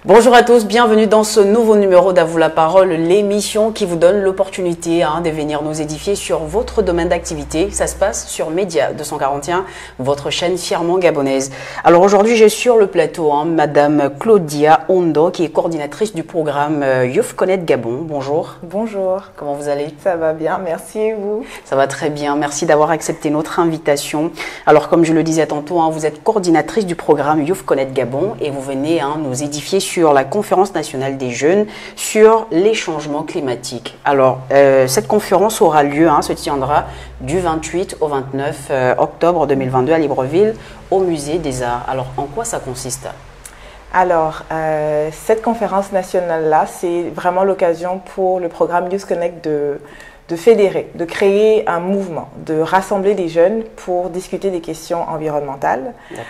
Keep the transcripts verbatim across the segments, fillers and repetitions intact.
Bonjour à tous, bienvenue dans ce nouveau numéro d'À vous la parole, l'émission qui vous donne l'opportunité hein, de venir nous édifier sur votre domaine d'activité. Ça se passe sur Média deux cent quarante et un, votre chaîne fièrement gabonaise. Alors aujourd'hui, j'ai sur le plateau hein, Madame Claudia Ondo, qui est coordinatrice du programme euh, Youth Connect Gabon. Bonjour. Bonjour. Comment vous allez? Ça va bien, merci et vous? Ça va très bien, merci d'avoir accepté notre invitation. Alors comme je le disais tantôt, hein, vous êtes coordinatrice du programme Youth Connect Gabon et vous venez hein, nous édifier sur sur la conférence nationale des jeunes sur les changements climatiques. Alors, euh, cette conférence aura lieu, hein, se tiendra du vingt-huit au vingt-neuf euh, octobre deux mille vingt-deux à Libreville, au Musée des Arts. Alors, en quoi ça consiste? Alors, euh, cette conférence nationale-là, c'est vraiment l'occasion pour le programme Youth Connect de, de fédérer, de créer un mouvement, de rassembler des jeunes pour discuter des questions environnementales.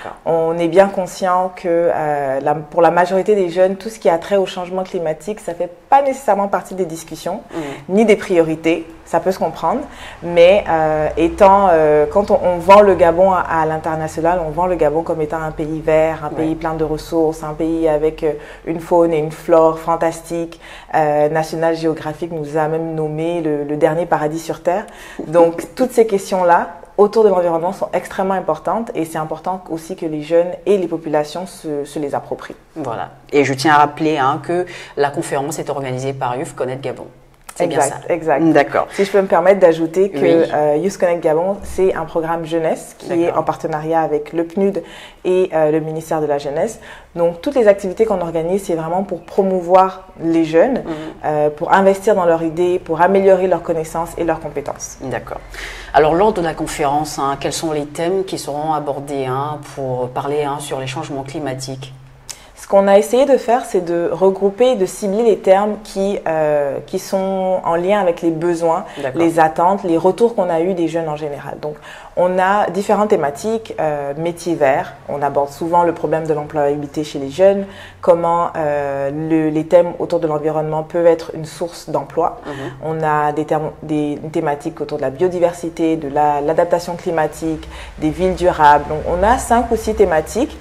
On est bien conscient que euh, la, pour la majorité des jeunes, tout ce qui a trait au changement climatique, ça ne fait pas nécessairement partie des discussions, mmh. ni des priorités. Ça peut se comprendre, mais euh, étant, euh, quand on, on vend le Gabon à, à l'international, on vend le Gabon comme étant un pays vert, un pays ouais. plein de ressources, un pays avec euh, une faune et une flore fantastiques. Euh, National Geographic nous a même nommé le, le dernier paradis sur Terre. Donc, toutes ces questions-là autour de l'environnement sont extrêmement importantes et c'est important aussi que les jeunes et les populations se, se les approprient. Voilà. Et je tiens à rappeler hein, que la conférence est organisée par Youth Connect Gabon. C'est bien ça. Exact. D'accord. Si je peux me permettre d'ajouter que oui. euh, Youth Connect Gabon, c'est un programme jeunesse qui est en partenariat avec le P N U D et euh, le ministère de la Jeunesse. Donc, toutes les activités qu'on organise, c'est vraiment pour promouvoir les jeunes, mmh. euh, pour investir dans leurs idées, pour améliorer leurs connaissances et leurs compétences. D'accord. Alors, lors de la conférence, hein, quels sont les thèmes qui seront abordés hein, pour parler hein, sur les changements climatiques ? Ce qu'on a essayé de faire, c'est de regrouper et de cibler les termes qui, euh, qui sont en lien avec les besoins, les attentes, les retours qu'on a eus des jeunes en général. Donc, on a différentes thématiques, euh, métiers verts, on aborde souvent le problème de l'employabilité chez les jeunes, comment euh, le, les thèmes autour de l'environnement peuvent être une source d'emploi. Mm-hmm. On a des, termes, des thématiques autour de la biodiversité, de la, l'adaptation climatique, des villes durables. Donc, on a cinq ou six thématiques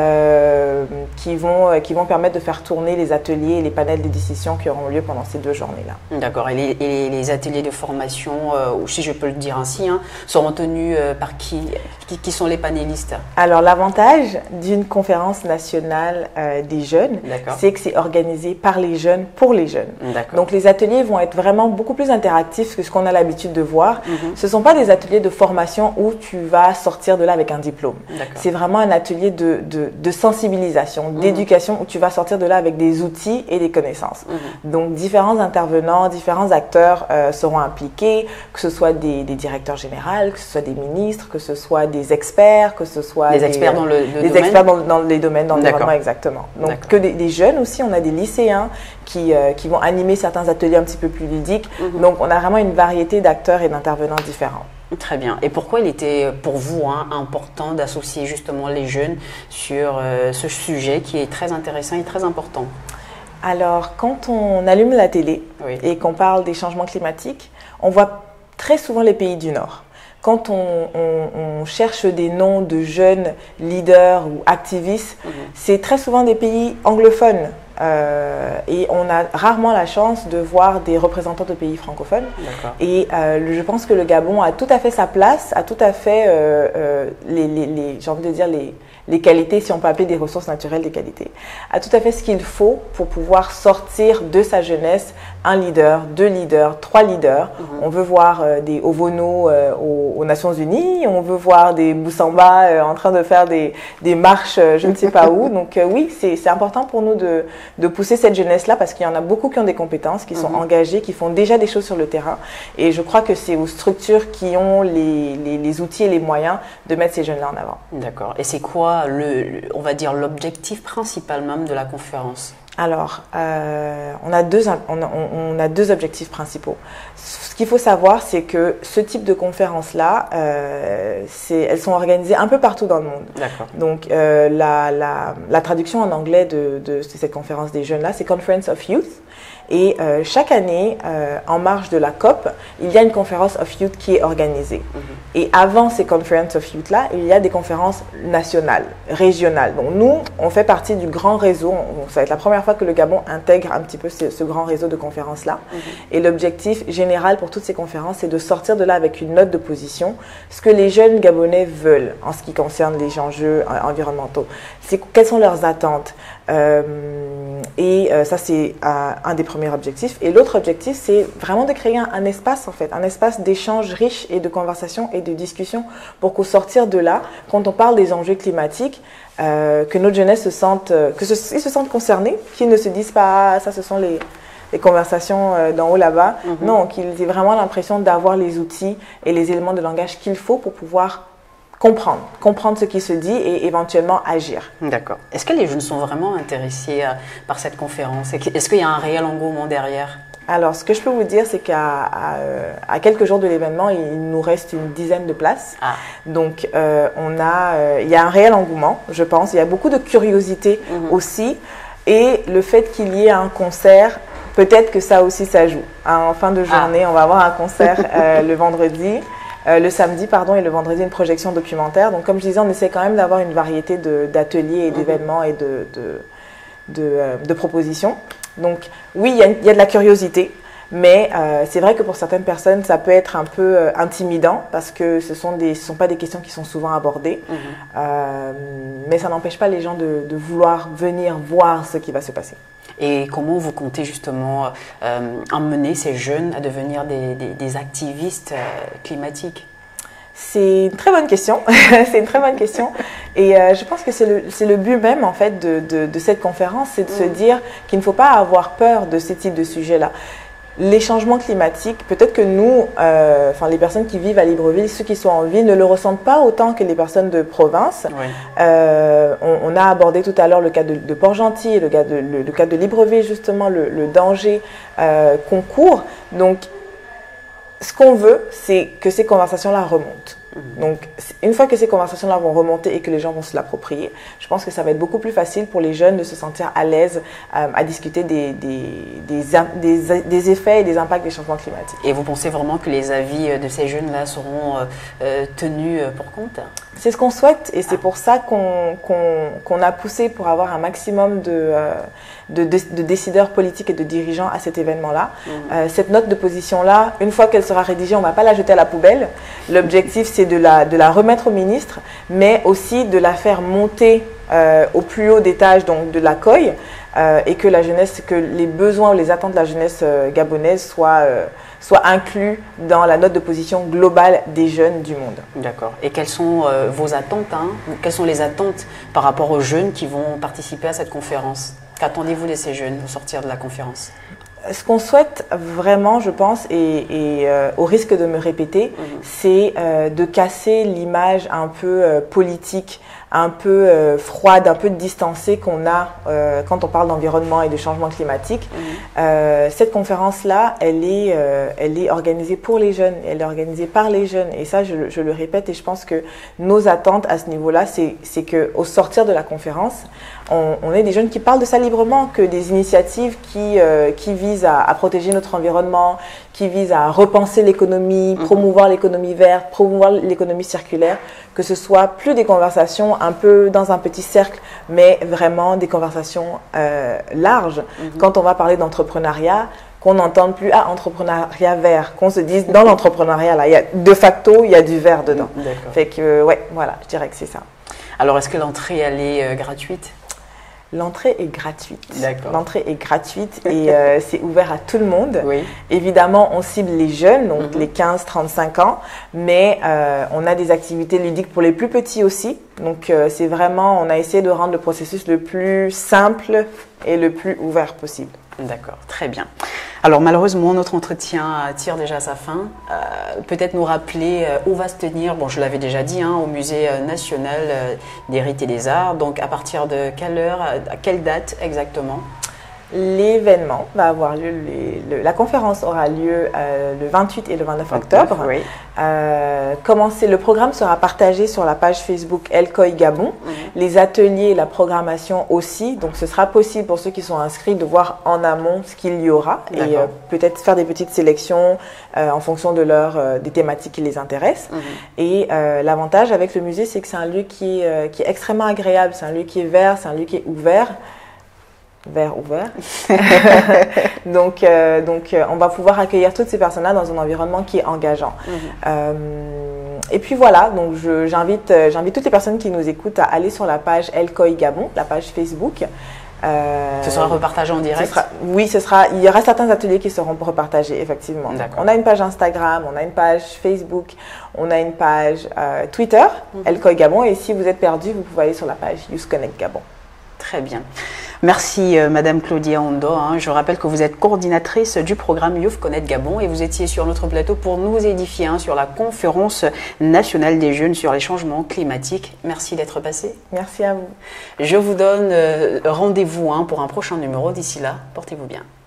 euh, qui vont qui vont permettre de faire tourner les ateliers et les panels de décision qui auront lieu pendant ces deux journées-là. D'accord. Et les, et les ateliers de formation, euh, ou si je peux le dire ainsi, hein, seront tenus euh, par qui, qui Qui sont les panélistes? Alors, l'avantage d'une conférence nationale euh, des jeunes, c'est que c'est organisé par les jeunes pour les jeunes. Donc, les ateliers vont être vraiment beaucoup plus interactifs que ce qu'on a l'habitude de voir. Mm-hmm. Ce ne sont pas des ateliers de formation où tu vas sortir de là avec un diplôme. C'est vraiment un atelier de, de, de sensibilisation, mm-hmm. d'éducation où tu vas sortir de là avec des outils et des connaissances. Mmh. Donc, différents intervenants, différents acteurs euh, seront impliqués, que ce soit des, des directeurs généraux, que ce soit des ministres, que ce soit des experts, que ce soit des, des experts dans le, le des domaine. experts dans, dans les domaines d'environnement, exactement. Donc, que des, des jeunes aussi, on a des lycéens qui, euh, qui vont animer certains ateliers un petit peu plus ludiques. Mmh. Donc, on a vraiment une variété d'acteurs et d'intervenants différents. Très bien. Et pourquoi il était pour vous hein, important d'associer justement les jeunes sur euh, ce sujet qui est très intéressant et très important? Alors, quand on allume la télé oui. et qu'on parle des changements climatiques, on voit très souvent les pays du Nord. Quand on, on, on cherche des noms de jeunes leaders ou activistes, mmh. c'est très souvent des pays anglophones. Euh, et on a rarement la chance de voir des représentants de pays francophones. Et euh, je pense que le Gabon a tout à fait sa place, a tout à fait, euh, euh, les, les, les, j'ai envie de dire, les, les qualités, si on peut appeler des ressources naturelles des qualités, a tout à fait ce qu'il faut pour pouvoir sortir de sa jeunesse un leader, deux leaders, trois leaders. Mm-hmm. On veut voir euh, des Ovono euh, aux, aux Nations Unies, on veut voir des Boussamba euh, en train de faire des, des marches euh, je ne sais pas où. Donc euh, oui, c'est, c'est important pour nous de de pousser cette jeunesse-là parce qu'il y en a beaucoup qui ont des compétences, qui sont mmh. engagés, qui font déjà des choses sur le terrain. Et je crois que c'est aux structures qui ont les, les, les outils et les moyens de mettre ces jeunes-là en avant. D'accord. Et c'est quoi, le, le, on va dire, l'objectif principal même de la conférence? Alors, euh, on, a deux, on, a, on a deux objectifs principaux. Ce qu'il faut savoir, c'est que ce type de conférences-là, euh, elles sont organisées un peu partout dans le monde. D'accord. Donc, euh, la, la, la traduction en anglais de, de cette conférence des jeunes-là, c'est Conference of Youth. Et euh, chaque année, euh, en marge de la COP, il y a une conférence of youth qui est organisée. Mm-hmm. Et avant ces conferences of youth-là, il y a des conférences nationales, régionales. Donc nous, on fait partie du grand réseau. Ça va être la première fois que le Gabon intègre un petit peu ce, ce grand réseau de conférences-là. Mm-hmm. Et l'objectif général pour toutes ces conférences, c'est de sortir de là avec une note de position, ce que les jeunes Gabonais veulent en ce qui concerne les enjeux environnementaux. C'est, quelles sont leurs attentes? Euh, et euh, ça, c'est euh, un des premiers objectifs. Et l'autre objectif, c'est vraiment de créer un, un espace, en fait, un espace d'échange riche et de conversation et de discussion pour qu'au sortir de là, quand on parle des enjeux climatiques, euh, que notre jeunesse se sente, euh, que ce, ils se sentent concernés, qu'ils ne se disent pas, ah, ça, ce sont les, les conversations euh, d'en haut là-bas. Mm-hmm. Non, qu'ils aient vraiment l'impression d'avoir les outils et les éléments de langage qu'il faut pour pouvoir comprendre, comprendre ce qui se dit et éventuellement agir. D'accord. Est-ce que les jeunes sont vraiment intéressés euh, par cette conférence? Est-ce qu'il y a un réel engouement derrière? Alors, ce que je peux vous dire, c'est qu'à à, à quelques jours de l'événement, il nous reste une dizaine de places. Ah. Donc, euh, on a, euh, il y a un réel engouement, je pense. Il y a beaucoup de curiosité mm-hmm. aussi. Et le fait qu'il y ait un concert, peut-être que ça aussi, ça joue. En fin de journée, ah. on va avoir un concert euh, le vendredi. Euh, le samedi, pardon, et le vendredi, une projection documentaire. Donc, comme je disais, on essaie quand même d'avoir une variété d'ateliers et d'événements et de, de, de, euh, de propositions. Donc, oui, il y, y a de la curiosité, mais euh, c'est vrai que pour certaines personnes, ça peut être un peu euh, intimidant parce que ce ne sont, sont pas des questions qui sont souvent abordées. Mm-hmm. euh, mais ça n'empêche pas les gens de, de vouloir venir voir ce qui va se passer. Et comment vous comptez justement euh, emmener ces jeunes à devenir des, des, des activistes euh, climatiques? C'est une très bonne question. C'est une très bonne question. Et euh, je pense que c'est le, c'est le but même en fait de, de, de cette conférence, c'est de mmh. se dire qu'il ne faut pas avoir peur de ce type de sujet-là. Les changements climatiques, peut-être que nous, euh, enfin les personnes qui vivent à Libreville, ceux qui sont en ville, ne le ressentent pas autant que les personnes de province. Oui. Euh, on, on a abordé tout à l'heure le cas de, de Port-Gentil, le cas de, le, le cas de Libreville, justement, le, le danger euh, qu'on court. Donc, ce qu'on veut, c'est que ces conversations-là remontent. Donc, une fois que ces conversations-là vont remonter et que les gens vont se l'approprier, je pense que ça va être beaucoup plus facile pour les jeunes de se sentir à l'aise euh, à discuter des, des, des, des, des effets et des impacts des changements climatiques. Et vous pensez vraiment que les avis de ces jeunes-là seront euh, tenus pour compte? C'est ce qu'on souhaite et c'est ah. pour ça qu'on qu'on, qu'on a poussé pour avoir un maximum de, euh, de, de, de décideurs politiques et de dirigeants à cet événement-là. Mmh. Euh, cette note de position-là, une fois qu'elle sera rédigée, on ne va pas la jeter à la poubelle. L'objectif, c'est de la, de la remettre au ministre, mais aussi de la faire monter euh, au plus haut étage donc de la C O I euh, et que la jeunesse, que les besoins ou les attentes de la jeunesse euh, gabonaise soient, euh, soient inclus dans la note de position globale des jeunes du monde. D'accord. Et quelles sont euh, vos attentes hein Quelles sont les attentes par rapport aux jeunes qui vont participer à cette conférence? Qu'attendez-vous de ces jeunes au sortir de la conférence? Ce qu'on souhaite vraiment, je pense, et, et euh, au risque de me répéter, mmh. c'est euh, de casser l'image un peu euh, politique, un peu euh, froide, un peu distancée qu'on a euh, quand on parle d'environnement et de changement climatique. Mmh. Euh, cette conférence-là, elle est, euh, elle est organisée pour les jeunes, elle est organisée par les jeunes. Et ça, je, je le répète, et je pense que nos attentes à ce niveau-là, c'est, c'est qu'au sortir de la conférence, on, on ait des jeunes qui parlent de ça librement, que des initiatives qui, euh, qui visent à, à protéger notre environnement, qui visent à repenser l'économie, mmh. promouvoir l'économie verte, promouvoir l'économie circulaire, que ce soit plus des conversations un peu dans un petit cercle, mais vraiment des conversations euh, larges. Mmh. Quand on va parler d'entrepreneuriat, qu'on n'entende plus ah, entrepreneuriat vert, qu'on se dise dans l'entrepreneuriat, là, il y a, de facto, il y a du vert dedans. Mmh. Fait que, euh, ouais, voilà, je dirais que c'est ça. Alors, est-ce que l'entrée, elle est euh, gratuite ? L'entrée est gratuite. L'entrée est gratuite et euh, c'est ouvert à tout le monde. Oui. Évidemment, on cible les jeunes, donc mm-hmm. les quinze à trente-cinq ans, mais euh, on a des activités ludiques pour les plus petits aussi. Donc, euh, c'est vraiment, on a essayé de rendre le processus le plus simple et le plus ouvert possible. D'accord, très bien. Alors malheureusement, notre entretien tire déjà à sa fin. Euh, peut-être nous rappeler euh, où va se tenir, bon je l'avais déjà dit, hein, au Musée national euh, des rites et des arts. Donc à partir de quelle heure, à quelle date exactement ? L'événement va avoir lieu, les, le, la conférence aura lieu euh, le vingt-huit et le vingt-neuf octobre. Oui. Euh, commencer, le programme sera partagé sur la page Facebook El Khouy Gabon. Mm-hmm. Les ateliers, la programmation aussi. Donc ce sera possible pour ceux qui sont inscrits de voir en amont ce qu'il y aura et euh, peut-être faire des petites sélections euh, en fonction de leur, euh, des thématiques qui les intéressent. Mm-hmm. Et euh, l'avantage avec le musée, c'est que c'est un lieu qui, euh, qui est extrêmement agréable. C'est un lieu qui est vert, c'est un lieu qui est ouvert. Vert ouvert. donc, euh, donc euh, on va pouvoir accueillir toutes ces personnes-là dans un environnement qui est engageant. Mmh. Euh, et puis voilà, donc j'invite euh, j'invite toutes les personnes qui nous écoutent à aller sur la page El Khouy Gabon, la page Facebook. Euh, ce sera repartagé en direct? Ce sera, oui, ce sera, il y aura certains ateliers qui seront repartagés, effectivement. On a une page Instagram, on a une page Facebook, on a une page euh, Twitter, mmh. El Khouy Gabon. Et si vous êtes perdu, vous pouvez aller sur la page Youth Connect Gabon. Très bien. Merci euh, Madame Claudia Ondo. Hein. Je rappelle que vous êtes coordinatrice du programme Youth Connect Gabon et vous étiez sur notre plateau pour nous édifier hein, sur la conférence nationale des jeunes sur les changements climatiques. Merci d'être passé. Merci à vous. Je vous donne euh, rendez-vous hein, pour un prochain numéro. D'ici là, portez-vous bien.